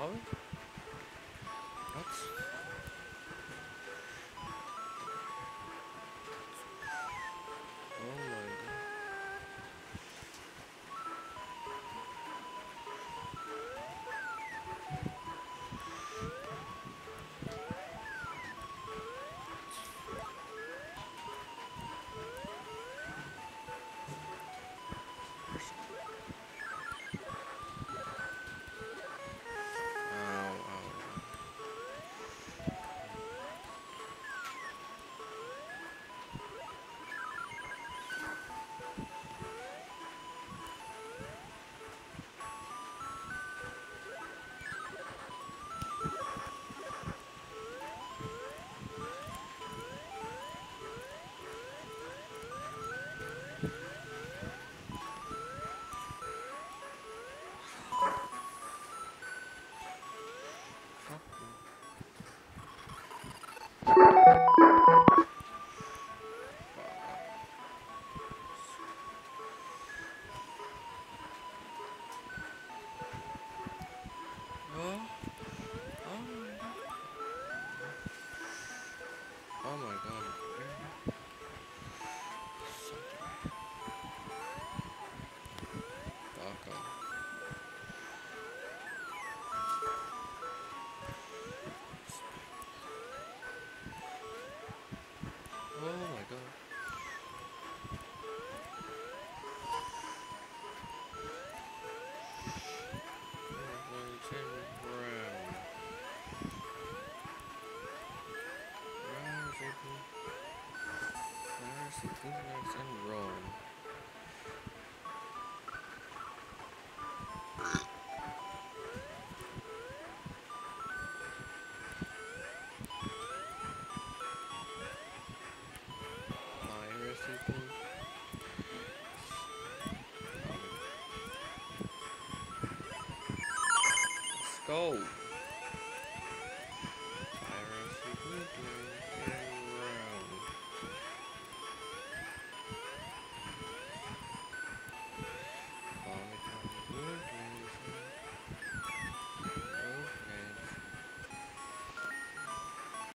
Oh, what? Oh my god. Ow, ow. Fuck you. Oh, oh my god. Oh my god. Something. Fuck off. Oh my god. Washington Brown. Rising Phoenix and Rome. Piracy. Let's go.